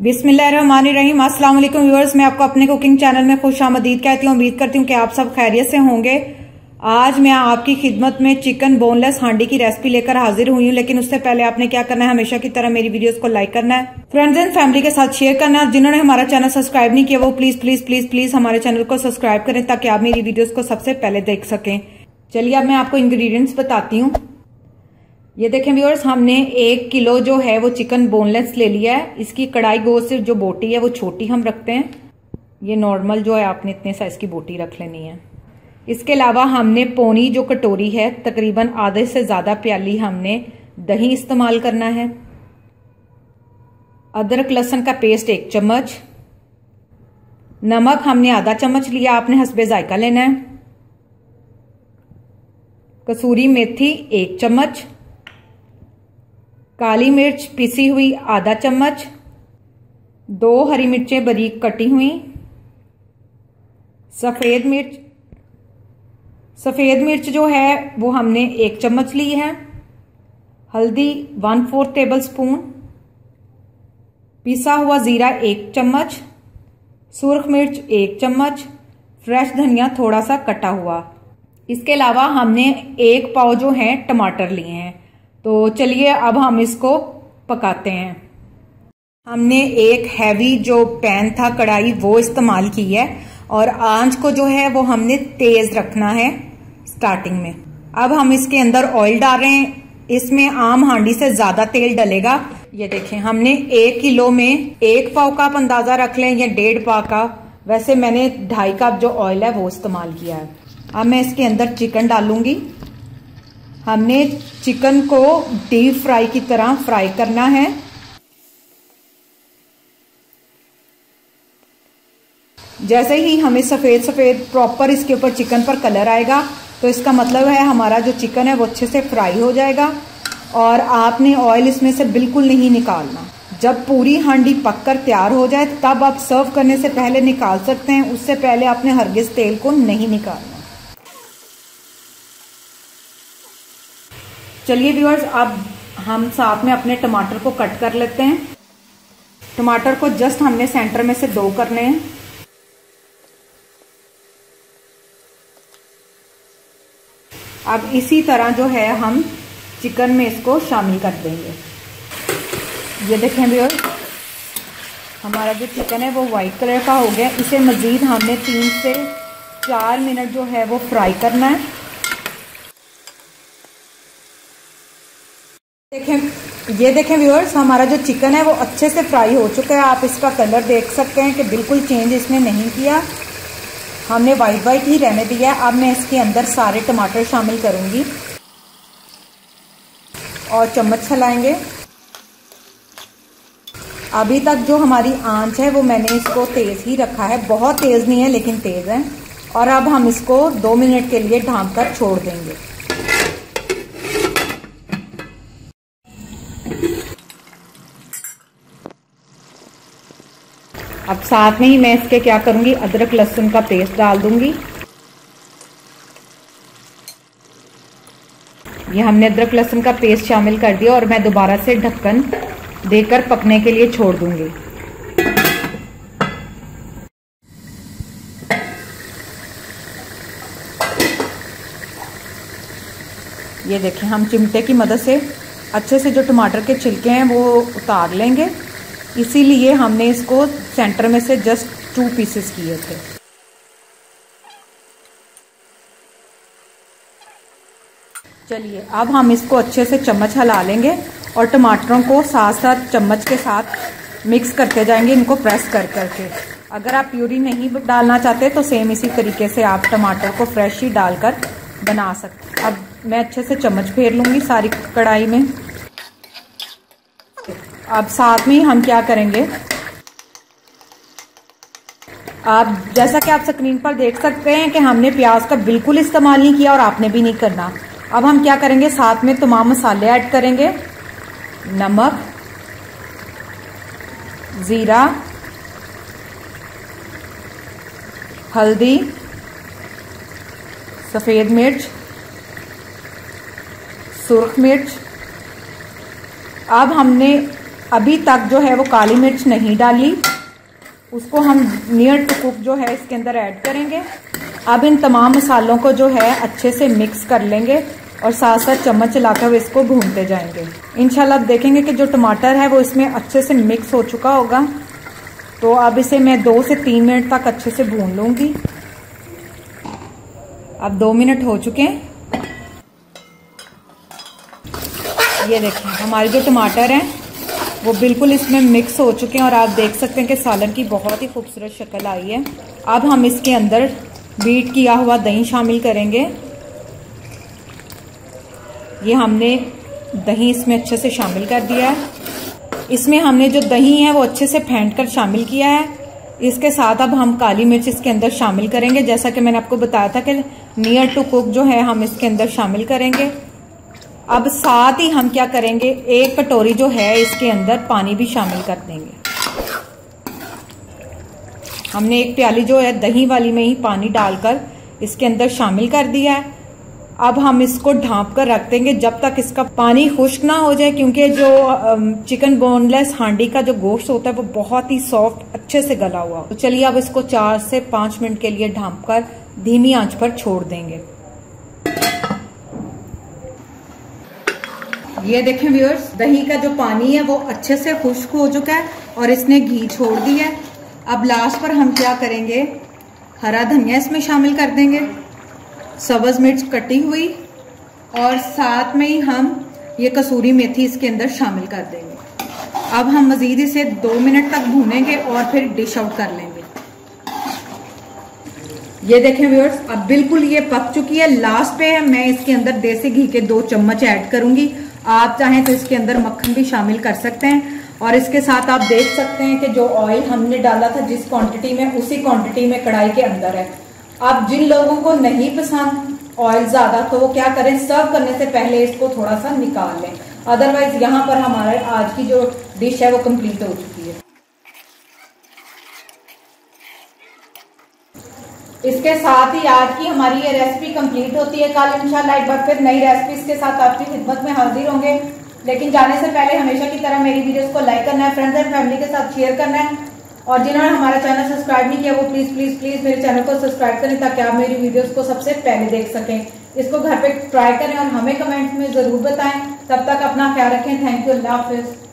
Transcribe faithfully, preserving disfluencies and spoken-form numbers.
बिस्मिल्लाहिर्रहमानिर्रहीम। अस्सलाम वालेकुम व्यूअर्स, मैं आपको अपने कुकिंग चैनल में खुशामदीद कहती हूँ। उम्मीद करती हूँ कि आप सब खैरियत से होंगे। आज मैं आपकी खिदमत में चिकन बोनलेस हांडी की रेसिपी लेकर हाजिर हुई हूँ, लेकिन उससे पहले आपने क्या करना है, हमेशा की तरह मेरी वीडियोस को लाइक करना है, फ्रेंड्स एंड फैमिली के साथ शेयर करना है। जिन्होंने हमारा चैनल सब्सक्राइब नहीं किया वो प्लीज प्लीज प्लीज प्लीज हमारे चैनल को सब्सक्राइब करें ताकि आप मेरी वीडियोस को सबसे पहले देख सकें। चलिए अब मैं आपको इंग्रेडिएंट्स बताती हूँ। ये देखें व्यूअर्स, हमने एक किलो जो है वो चिकन बोनलेस ले लिया है। इसकी कढ़ाई गोश्त से जो बोटी है वो छोटी हम रखते हैं। ये नॉर्मल जो है आपने इतने साइज की बोटी रख लेनी है। इसके अलावा हमने पौनी जो कटोरी है, तकरीबन आधे से ज्यादा प्याली हमने दही इस्तेमाल करना है। अदरक लहसुन का पेस्ट एक चम्मच, नमक हमने आधा चम्मच लिया, आपने हस्बे जायका लेना है। कसूरी मेथी एक चम्मच, काली मिर्च पिसी हुई आधा चम्मच, दो हरी मिर्चें बारीक कटी हुई, सफेद मिर्च सफेद मिर्च जो है वो हमने एक चम्मच ली है। हल्दी वन फोर्थ टेबल स्पून, पिसा हुआ जीरा एक चम्मच, सुर्ख मिर्च एक चम्मच, फ्रेश धनिया थोड़ा सा कटा हुआ। इसके अलावा हमने एक पाव जो है टमाटर लिए हैं। तो चलिए अब हम इसको पकाते हैं। हमने एक हैवी जो पैन था, कढ़ाई, वो इस्तेमाल की है और आंच को जो है वो हमने तेज रखना है स्टार्टिंग में। अब हम इसके अंदर ऑयल डाल रहे हैं। इसमें आम हांडी से ज्यादा तेल डलेगा। ये देखें, हमने एक किलो में एक पाव का आप अंदाजा रख लें या डेढ़ पाव का। वैसे मैंने ढाई कप जो ऑयल है वो इस्तेमाल किया है। अब मैं इसके अंदर चिकन डालूंगी। हमने चिकन को डीप फ्राई की तरह फ्राई करना है। जैसे ही हमें सफेद सफेद प्रॉपर इसके ऊपर चिकन पर कलर आएगा तो इसका मतलब है हमारा जो चिकन है वो अच्छे से फ्राई हो जाएगा। और आपने ऑयल इसमें से बिल्कुल नहीं निकालना। जब पूरी हांडी पककर तैयार हो जाए तब आप सर्व करने से पहले निकाल सकते हैं, उससे पहले आपने हरगिज तेल को नहीं निकालना। चलिए व्यूअर्स, अब हम साथ में अपने टमाटर को कट कर लेते हैं। टमाटर को जस्ट हमने सेंटर में से दो करने हैं। अब इसी तरह जो है हम चिकन में इसको शामिल कर देंगे। ये देखें व्यूअर्स, हमारा जो चिकन है वो वाइट कलर का हो गया। इसे मजीद हमने तीन से चार मिनट जो है वो फ्राई करना है। देखें, ये देखें व्यूअर्स, हमारा जो चिकन है वो अच्छे से फ्राई हो चुका है। आप इसका कलर देख सकते हैं कि बिल्कुल चेंज इसने नहीं किया, हमने वाइट वाइट ही रहने दिया है। अब मैं इसके अंदर सारे टमाटर शामिल करूंगी और चम्मच चलाएंगे। अभी तक जो हमारी आंच है वो मैंने इसको तेज ही रखा है, बहुत तेज नहीं है लेकिन तेज है। और अब हम इसको दो मिनट के लिए ढांक कर छोड़ देंगे। अब साथ में ही मैं इसके क्या करूंगी, अदरक लहसुन का पेस्ट डाल दूंगी। ये हमने अदरक लहसुन का पेस्ट शामिल कर दिया और मैं दोबारा से ढक्कन देकर पकने के लिए छोड़ दूंगी। ये देखें, हम चिमटे की मदद से अच्छे से जो टमाटर के छिलके हैं वो उतार लेंगे। इसीलिए हमने इसको सेंटर में से जस्ट टू पीसेस किए थे। चलिए अब हम इसको अच्छे से चम्मच हिला लेंगे और टमाटरों को साथ साथ चम्मच के साथ मिक्स करते जाएंगे, इनको प्रेस कर करके। अगर आप प्यूरी नहीं डालना चाहते तो सेम इसी तरीके से आप टमाटर को फ्रेश ही डालकर बना सकते। अब मैं अच्छे से चम्मच फेर लूंगी सारी कढ़ाई में। अब साथ में ही हम क्या करेंगे, आप जैसा कि आप स्क्रीन पर देख सकते हैं कि हमने प्याज का बिल्कुल इस्तेमाल नहीं किया और आपने भी नहीं करना। अब हम क्या करेंगे, साथ में तमाम मसाले ऐड करेंगे। नमक, जीरा, हल्दी, सफेद मिर्च, सुर्ख मिर्च। अब हमने अभी तक जो है वो काली मिर्च नहीं डाली, उसको हम नियर टू कुक जो है इसके अंदर ऐड करेंगे। अब इन तमाम मसालों को जो है अच्छे से मिक्स कर लेंगे और साथ साथ चम्मच चलाकर इसको भूनते जाएंगे। इंशाल्लाह देखेंगे कि जो टमाटर है वो इसमें अच्छे से मिक्स हो चुका होगा। तो अब इसे मैं दो से तीन मिनट तक अच्छे से भून लूंगी। अब दो मिनट हो चुके हैं। ये देखें हमारे जो टमाटर हैं वो बिल्कुल इसमें मिक्स हो चुके हैं और आप देख सकते हैं कि सालन की बहुत ही खूबसूरत शक्ल आई है। अब हम इसके अंदर बीट किया हुआ दही शामिल करेंगे। ये हमने दही इसमें अच्छे से शामिल कर दिया है। इसमें हमने जो दही है वो अच्छे से फेंट कर शामिल किया है। इसके साथ अब हम काली मिर्च इसके अंदर शामिल करेंगे। जैसा कि मैंने आपको बताया था कि नियर टू कुक जो है हम इसके अंदर शामिल करेंगे। अब साथ ही हम क्या करेंगे, एक कटोरी जो है इसके अंदर पानी भी शामिल कर देंगे। हमने एक प्याली जो है दही वाली में ही पानी डालकर इसके अंदर शामिल कर दिया है। अब हम इसको ढांप कर रख देंगे जब तक इसका पानी खुश्क ना हो जाए, क्योंकि जो चिकन बोनलेस हांडी का जो गोश्त होता है वो बहुत ही सॉफ्ट अच्छे से गला हुआ। तो चलिए अब इसको चार से पांच मिनट के लिए ढांप कर धीमी आंच पर छोड़ देंगे। ये देखें व्यूअर्स, दही का जो पानी है वो अच्छे से खुश्क हो चुका है और इसने घी छोड़ दिया है। अब लास्ट पर हम क्या करेंगे, हरा धनिया इसमें शामिल कर देंगे, सब्ज मिर्च कटी हुई, और साथ में ही हम ये कसूरी मेथी इसके अंदर शामिल कर देंगे। अब हम मजीद इसे दो मिनट तक भूनेंगे और फिर डिश आउट कर लेंगे। ये देखें व्यूअर्स, अब बिल्कुल ये पक चुकी है। लास्ट पे मैं इसके अंदर देसी घी के दो चम्मच ऐड करूंगी। आप चाहें तो इसके अंदर मक्खन भी शामिल कर सकते हैं। और इसके साथ आप देख सकते हैं कि जो ऑयल हमने डाला था जिस क्वांटिटी में, उसी क्वांटिटी में कढ़ाई के अंदर है। अब जिन लोगों को नहीं पसंद ऑयल ज्यादा, तो वो क्या करें, सर्व करने से पहले इसको थोड़ा सा निकाल लें। अदरवाइज यहाँ पर हमारे आज की जो डिश है वो कंप्लीट हो चुकी है। इसके साथ ही आज की हमारी ये रेसिपी कंप्लीट होती है। कल इंशाल्लाह एक बार फिर नई रेसिपीज के साथ आपकी खिदमत में हाजिर होंगे। लेकिन जाने से पहले हमेशा की तरह मेरी वीडियोस को लाइक करना है, फ्रेंड्स एंड फैमिली के साथ शेयर करना है, और जिन्होंने हमारा चैनल सब्सक्राइब नहीं किया वो प्लीज प्लीज प्लीज मेरे चैनल को सब्सक्राइब करें ताकि आप मेरी वीडियोस को सबसे पहले देख सकें। इसको घर पे ट्राई करें और हमें कमेंट्स में जरूर बताएं। तब तक अपना ख्याल रखें। थैंक यू, अल्लाह हाफिज।